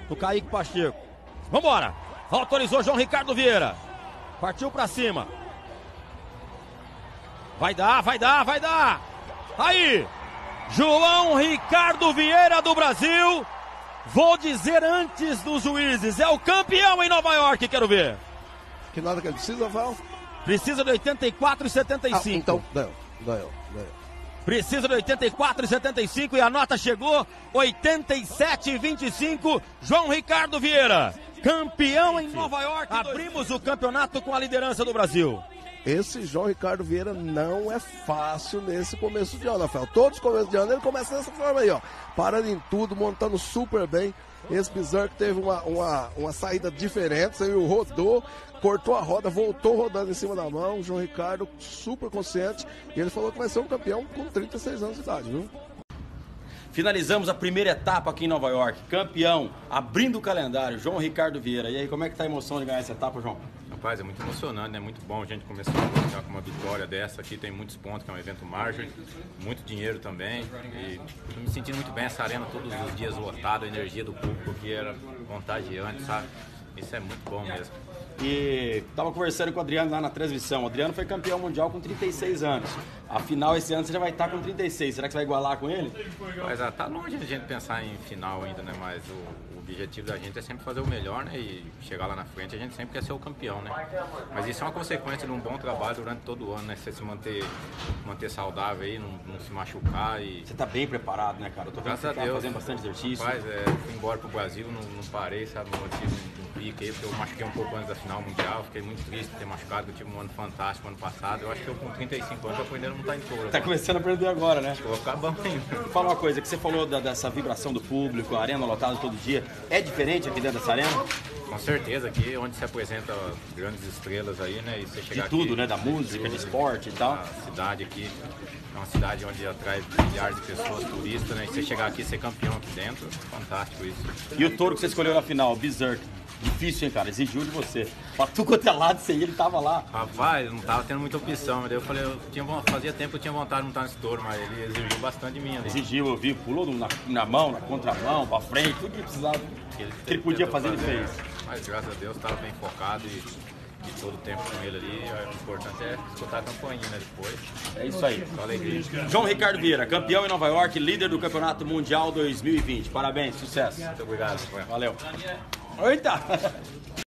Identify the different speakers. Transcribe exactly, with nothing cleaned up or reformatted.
Speaker 1: do Kaique Pacheco. Vambora. Autorizou João Ricardo Vieira. Partiu pra cima. Vai dar, vai dar, vai dar. Aí. João Ricardo Vieira do Brasil. Vou dizer antes dos juízes. É o campeão em Nova York, quero ver.
Speaker 2: Que nota que ele precisa, Val?
Speaker 1: Precisa de oitenta e quatro e setenta e cinco.
Speaker 2: Ah, então, ganhou, ganhou, ganhou.
Speaker 1: Precisa de oitenta e quatro e setenta e cinco e a nota chegou oitenta e sete e vinte e cinco. João Ricardo Vieira, campeão em Nova York. Abrimos o campeonato com a liderança do Brasil.
Speaker 2: Esse João Ricardo Vieira não é fácil nesse começo de ano, Rafael. Todos os começos de ano ele começa dessa forma aí, ó. Parando em tudo, montando super bem. Esse Berserk teve uma, uma, uma saída diferente, você viu, rodou, cortou a roda, voltou rodando em cima da mão. O João Ricardo super consciente e ele falou que vai ser um campeão com trinta e seis anos de idade, viu?
Speaker 1: Finalizamos a primeira etapa aqui em Nova York. Campeão, abrindo o calendário, João Ricardo Vieira. E aí, como é que tá a emoção de ganhar essa etapa, João?
Speaker 3: Rapaz, é muito emocionante, é muito bom a gente começar a com uma vitória dessa aqui, tem muitos pontos, que é um evento margem, muito dinheiro também, e tô me sentindo muito bem, essa arena todos os dias lotada, a energia do público que era contagiante, sabe? Isso é muito bom mesmo.
Speaker 1: E tava conversando com o Adriano lá na transmissão. O Adriano foi campeão mundial com trinta e seis anos. Afinal, esse ano você já vai estar com trinta e seis. Será que você vai igualar com ele?
Speaker 3: Mas ah, tá longe a gente pensar em final ainda, né? Mas o, o objetivo da gente é sempre fazer o melhor, né? E chegar lá na frente, a gente sempre quer ser o campeão, né? Mas isso é uma consequência de um bom trabalho durante todo o ano, né? Você se manter, manter saudável aí, não, não se machucar e...
Speaker 1: Você tá bem preparado, né, cara? Eu tô vendo que você tá fazendo bastante exercício.
Speaker 3: Rapaz, é, fui embora pro Brasil, não, não parei, sabe? Não tive um, um pique aí, porque eu machuquei um pouco antes da final mundial. Fiquei muito triste de ter machucado, eu tive um ano fantástico ano passado. Eu acho que eu com trinta e cinco anos, eu aprendendo não tá em touro.
Speaker 1: Tá começando a aprender agora, né?
Speaker 3: Acho que eu vou ficar bom ainda.
Speaker 1: Fala uma coisa, que você falou da, dessa vibração do público, a arena lotada todo dia. É diferente aqui dentro dessa arena?
Speaker 3: Com certeza, aqui onde se apresenta grandes estrelas aí, né? E você chegar
Speaker 1: de tudo,
Speaker 3: aqui,
Speaker 1: né? Da música, de esporte e tal.
Speaker 3: A cidade aqui é uma cidade onde atrai milhares de pessoas, turistas, né? E você chegar aqui e ser campeão aqui dentro, fantástico isso.
Speaker 1: E o touro que você escolheu na final, Berserk? Difícil, hein, cara? Exigiu de você. Pra tu quanto é lado, você ia, ele tava lá.
Speaker 3: Rapaz, eu não tava tendo muita opção, mas daí eu falei, eu tinha, fazia tempo que eu tinha vontade de montar nesse touro, mas ele exigiu bastante de mim ali.
Speaker 1: Exigiu, eu vi, pulou na, na mão, na contramão, pra frente, tudo que precisava. Que ele, que ele podia fazer, ele fez.
Speaker 3: Mas graças a Deus tava bem focado e, e todo o tempo com ele ali. O importante é escutar a campainha, né, depois.
Speaker 1: É isso aí.
Speaker 3: Só alegria.
Speaker 1: João Ricardo Vieira, campeão em Nova York, líder do Campeonato Mundial dois mil e vinte. Parabéns, sucesso.
Speaker 3: Muito obrigado.
Speaker 1: Valeu. Eita!